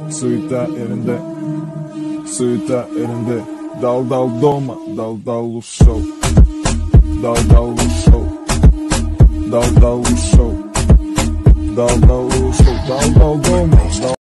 Суета ерinde, суета ерinde. Дал дома, дал ушел. Дал ушел. Дал ушел. Дал ушел. Дал дома.